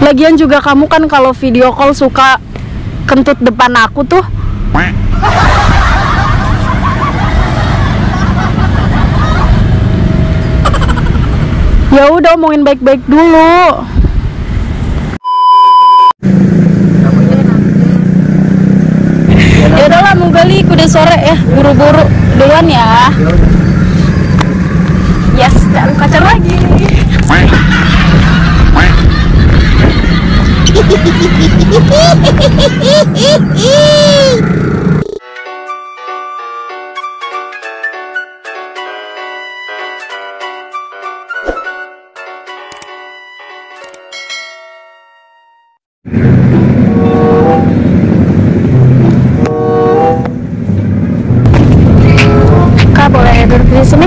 Lagian juga kamu kan kalau video call suka kentut depan aku tuh. Ya udah, omongin baik-baik dulu. Ya udahlah, mau gali udah sore ya, buru-buru duluan ya. Yes, dan pacar lagi. Kak, boleh duduk di sini?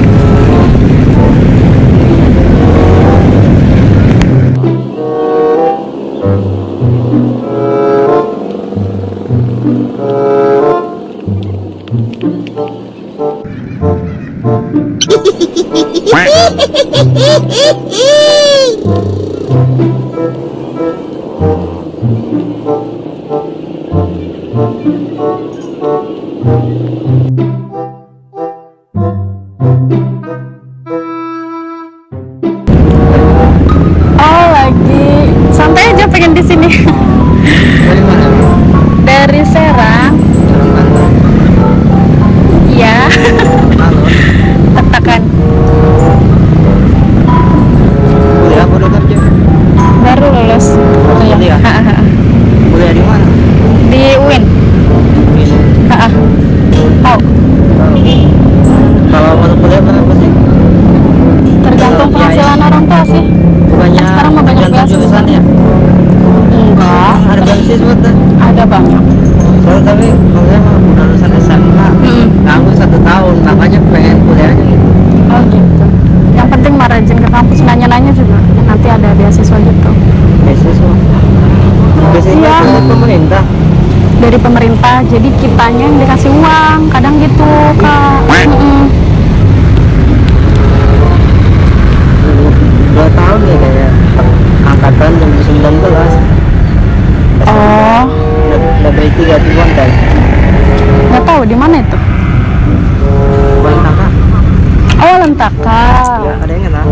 Oh, lagi santai aja, pengen di sini. Dari mana? Dari Serang. Iya. Halo. Tetakan. Kuliah apa udah kerja? Baru lulus. Kuliah. Kuliah di mana? Di UIN. Tahu. Kalau masuk kuliah berapa sih? Tergantung penghasilan orang tua sih. Bukannya Sekarang mah banyak tergantung beasiswa. jurusan ya? Enggak. Ada beasiswa tuh. Ada banyak. Soalnya tapi kalau saya mah udah lulusan SMA, nanggung 1 tahun, makanya pengen kuliahnya gitu. Oh gitu. Yang penting mah rajin ke kampus, nanya-nanya juga. Nanti ada beasiswa gitu. Beasiswa. Beasiswa Iya. dari pemerintah. Dari pemerintah, jadi kitanya yang dikasih uang. Kadang gitu, Kak. 2 tahun ya kayak angkatan 2019. Oh, Udah beri 3 ribuan kan? nggak tahu di mana itu. Bantaka. Oh, Lentaka. Ya, ada yang kenal.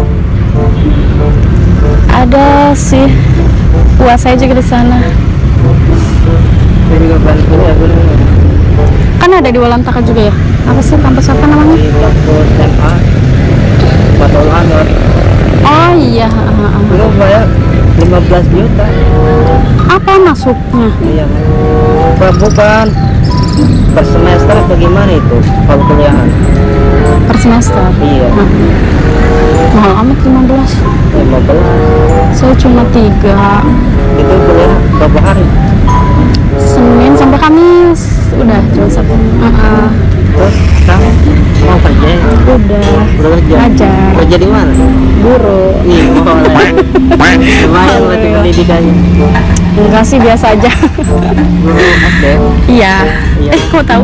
Ada sih. Puas saya juga di sana. Saya juga pengen kuliah dulu. Kan ada di Walantaka juga ya. Apa sih kampus apa namanya? Di kampus MA Batul Anwar. Oh iya. Dulu bayar 15 juta. Apa masuknya? Iya. Bukan per semester atau gimana itu kalau kuliahan? Per semester. Iya. Mahal amat 15. 15. Saya cuma 3. Itu kuliah berapa hari? Senin sampai Kamis. Udah cuma 1. Terus sekarang mau kerja ya? Udah kerja? ngajar. Kerja di mana? Guru. Iya, boleh. Lumayan berarti pendidikannya. Enggak sih, biasa aja. Guru SD. Iya. Iya. Kok tahu?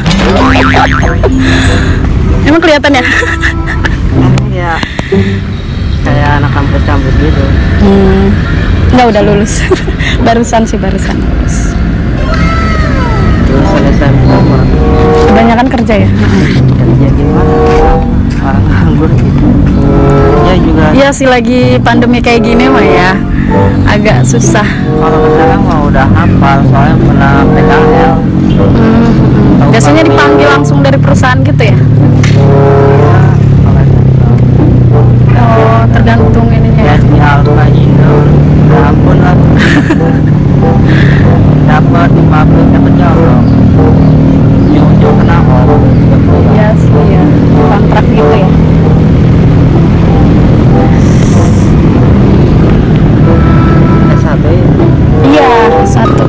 Emang kelihatan ya? Ya kayak anak kampus-kampus gitu. Enggak, udah lulus. barusan lulus. Lulusan SMP mah Kebanyakan kerja ya? kerja gimana? Orang nganggur gitu. Ya juga. Iya sih, lagi pandemi kayak gini mah ya agak susah. Kalau sekarang mah udah hafal soalnya pernah PKL. Biasanya dipanggil langsung dari perusahaan gitu ya? Oh, tergantung ininya. Ya di Alfa Indo, ya ampun lah. Dapat di pabrik dapat jauh. Ujung-ujung kena orang. Iya sih ya, kontrak gitu ya. S1 ya. Iya, 1.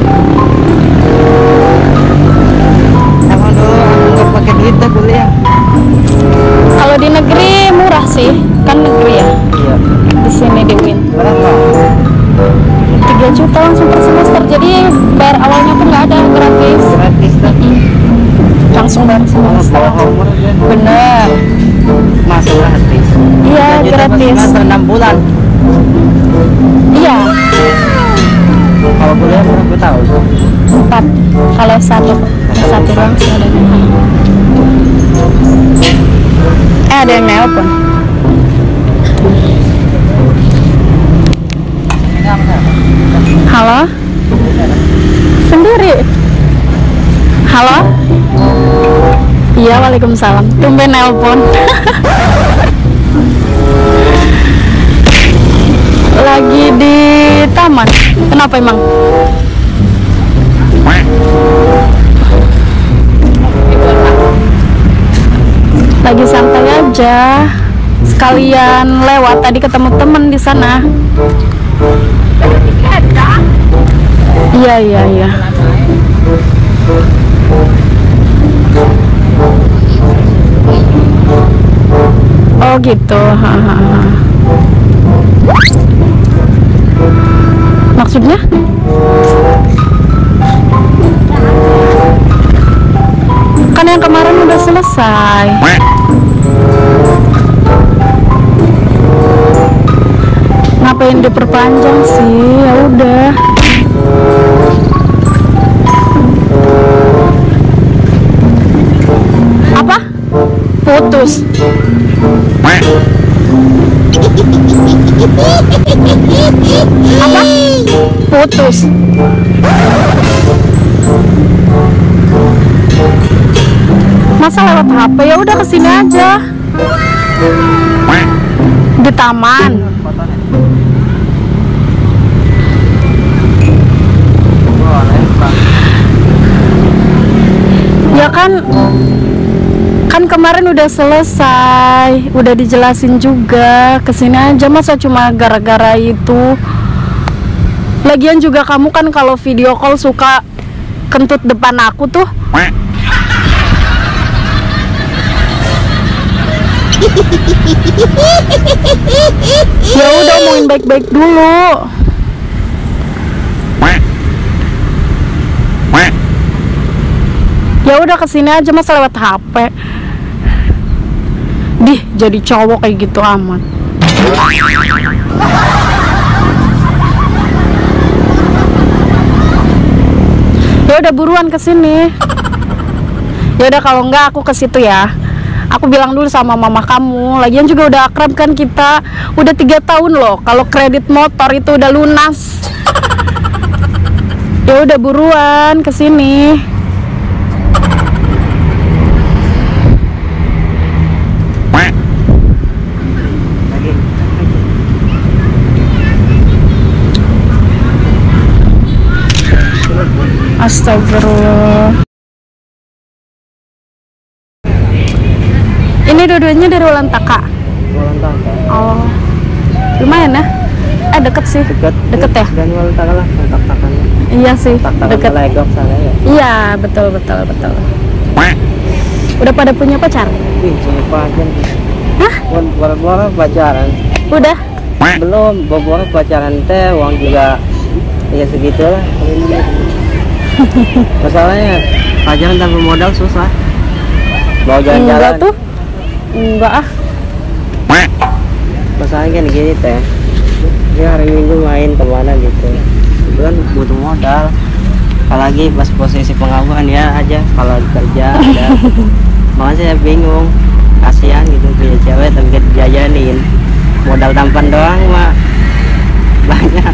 Emang dulu aku nggak pakai duit dah kuliah. Kalau di negeri murah sih, kan negeri ya. Iya. Di sini di UIN. Berapa? 3 juta langsung per semester, jadi bayar awalnya tuh nggak ada, gratis. Gratis dah. Langsung bayar semester. Bohong aja. Bener. Masuk gratis. Iya, 3 juta per gratis. semester 6 bulan. Iya. 4. Kalau satu doang sih adanya. Ada yang nelpon. Halo? Sendiri? Halo? Iya, waalaikumsalam. Tumben nelpon. Lagi di taman. Kenapa emang? Lagi santai aja. Sekalian lewat tadi ketemu temen di sana. Iya. Oh gitu. Maksudnya? Kan yang kemarin udah selesai. Ngapain diperpanjang sih? Ya udah. Apa? Putus. Apa? Putus. Masa lewat HP? Ya udah kesini aja. Di taman. Ya kan kemarin udah selesai, udah dijelasin juga. Kesini aja, masa cuma gara-gara itu. Lagian juga kamu kan kalau video call suka kentut depan aku tuh. Ya udah, omongin baik-baik dulu. Ya udah kesini aja, masa lewat HP. Dih, jadi cowok kayak gitu amat. Ya udah buruan kesini. Ya udah, kalau enggak aku ke situ ya. Aku bilang dulu sama mama kamu. Lagian juga udah akrab kan kita. Udah 3 tahun loh. Kalau kredit motor itu udah lunas. Ya udah buruan kesini. Astagfirullah. Ini dua-duanya dari Walantaka. Oh, lumayan ya? Deket sih. Deket ya? Dan Walantaka lah, tak-takannya. Iya sih, deket. Legok sana ya. Iya, betul. Udah pada punya pacar? Punya pacar. Hah? Boro-boro pacaran. Udah? Belum, boro-boro pacaran teh, uang juga ya segitulah. Masalahnya pacaran tanpa modal susah. Mau jalan-jalan. Enggak tuh. Enggak ah. Masalahnya kan gini teh. Dia hari Minggu main kemana gitu. Itu kan butuh modal. Apalagi pas posisi pengangguran ya aja, kalau kerja ada. Makanya saya bingung. Kasihan gitu punya cewek tapi gak dijajanin. Modal tampan doang mah banyak.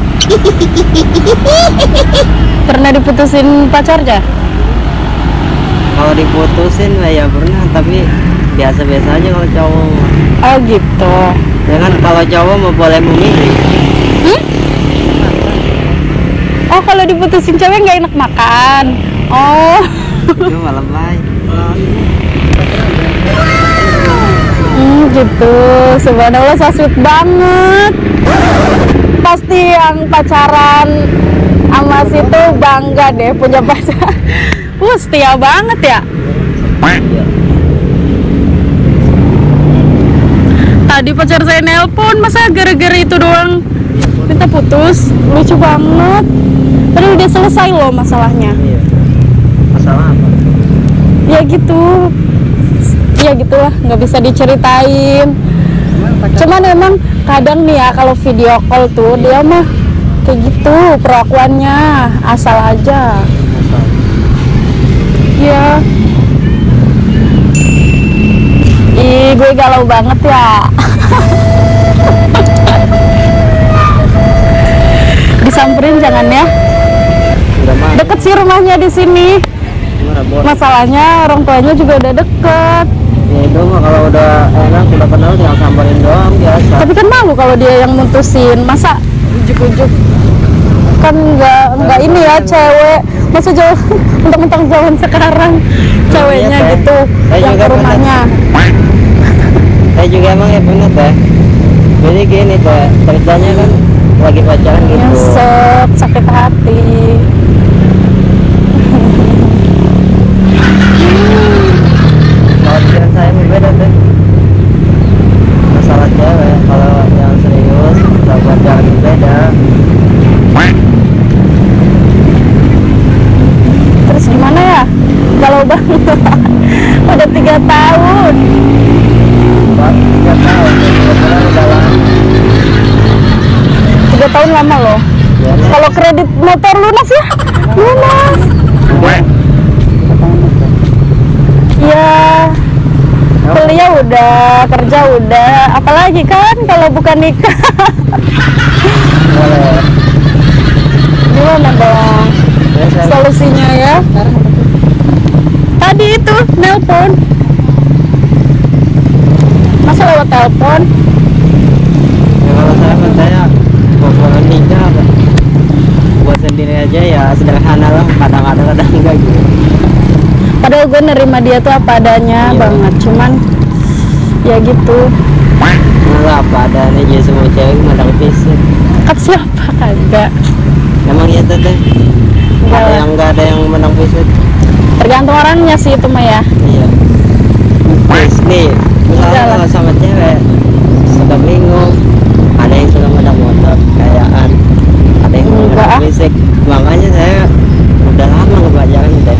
Pernah diputusin pacarnya? Kalau diputusin lah ya pernah, tapi biasa-biasa aja kalau cowok. Oh gitu. Ya kan kalau cowok mau boleh memilih. Oh, kalau diputusin cewek nggak enak makan. Oh. Itu malah baik. Gitu. Subhanallah, so sweet banget. Pasti yang pacaran sama situ bangga deh punya pacar. Setia banget ya. Tadi pacar saya nelpon, masa gara-gara itu doang minta putus. Lucu banget. Padahal udah selesai loh masalahnya. Iya. Masalah apa? Ya gitu. Ya gitulah, nggak bisa diceritain. Cuman emang kadang nih ya kalau video call tuh dia mah kayak gitu perlakuannya, asal aja. Iya. Ih, gue galau banget ya. Disamperin jangan ya. Udah mah. Deket sih rumahnya di sini. Masalahnya orang tuanya juga udah deket. Ya itu mah kalau udah enak udah kenal tinggal samperin doang biasa. Tapi kan malu kalau dia yang mutusin. Masa ujuk-ujuk kan nggak ini ya cewek. Masa jauh mentang-mentang jauhan sekarang ceweknya iya, gitu yang ke rumahnya. Saya juga emang ya bener teh. Jadi gini teh, ceritanya kan lagi pacaran gitu. Nyesek, sakit hati. Kalau pikiran saya berbeda teh. Masalah cewek, kalau yang serius, kalau pacaran beda. Terus gimana ya? Galau banget. Udah 3 tahun. 3 tahun, udah lama. 3 tahun lama loh. Ya, Kalau kredit motor lunas ya? Lunas. Iya. Kuliah udah, kerja udah. Apalagi kan kalau bukan nikah. boleh. Gimana dong solusinya ya? Tadi itu nelpon. Masa lewat telepon? Ya, kalau saya kalau nikah apa? Buat sendiri aja ya sederhana lah, kadang-kadang enggak gitu. Padahal gue nerima dia tuh apa adanya Iya. banget, cuman ya gitu. Malah apa adanya aja semua cewek mandang fisik. Kata siapa kagak? Emang iya teh? Enggak lah. Enggak ada yang mandang fisik. Tergantung orangnya sih itu mah ya. Iya. Terus nih, misalnya Enggak lah. kalau sama cewek suka bingung, ada yang suka mandang motor, kekayaan, ada yang Enggak, mandang ah. fisik. Makanya saya udah lama ngepacaran deh.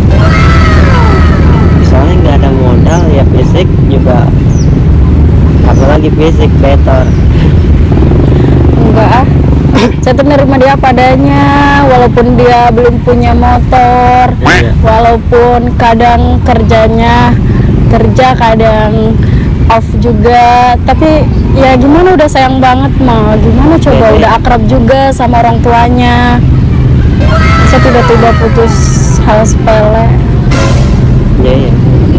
Soalnya nggak ada modal ya fisik juga, apalagi fisik better. Enggak ah. Saya tuh nerima dia apa adanya, walaupun dia belum punya motor, Iya. walaupun kadang kerjanya kerja kadang off juga, tapi ya gimana udah sayang banget mah, gimana coba Iya. udah akrab juga sama orang tuanya, saya tiba-tiba putus hal sepele, Iya iya.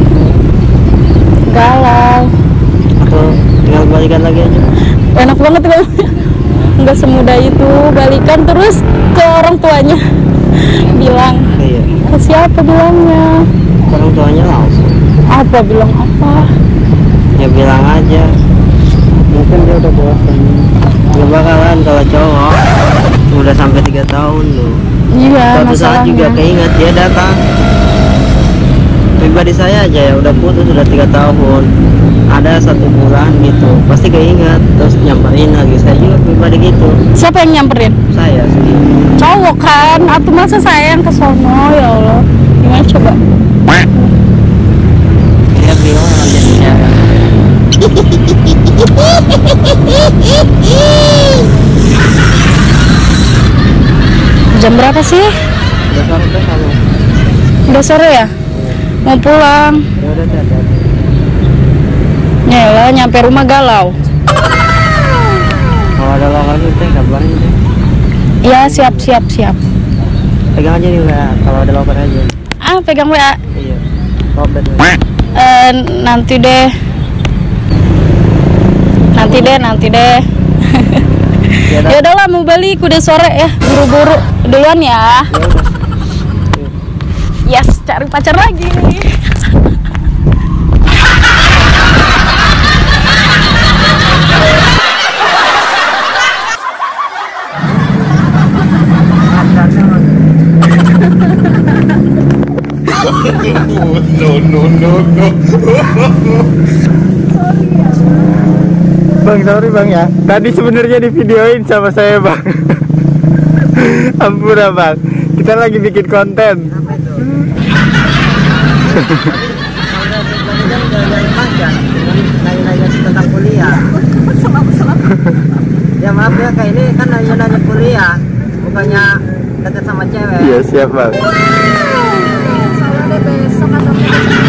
galau, Aku tinggal balikan lagi aja. enak banget bang. Nggak semudah itu balikan terus ke orang tuanya bilang Iya. ke siapa bilangnya Orang tuanya langsung. apa bilang apa Ya bilang aja. Mungkin dia udah bosan. Nggak bakalan kalau cowok udah sampai 3 tahun loh. iya Suatu saat juga masalahnya keinget dia datang. Pribadi saya aja ya udah putus udah 3 tahun. Ada 1 bulan gitu, pasti keinget terus nyamperin lagi. Saya juga pribadi gitu. siapa yang nyamperin Saya sendiri. cowok kan atau masa saya yang kesono ya Allah gimana coba Dia bingung emang jadinya. jam berapa sih Udah sampai kamu. udah sore ya mau pulang Ya udah hati-hati. ya nyampe rumah galau Kalau ada lowongan itu kabarin deh. ya siap Pegang aja nih WA, kalau ada lowongan aja. pegang WA Iya. Robert. nanti deh Ya udah. ya udahlah mau balik udah sore ya buru-buru duluan ya Ya udah. yes cari pacar lagi nih Bang, sorry bang ya. Tadi sebenarnya di videoin sama saya bang. Ampun ya bang. Kita lagi bikin konten. Apa itu? Nanya-nanya tentang kuliah. Ya maaf ya, kayak ini kan nanya kuliah, bukannya deket sama cewek. Iya siap bang. Soalnya deh besok atau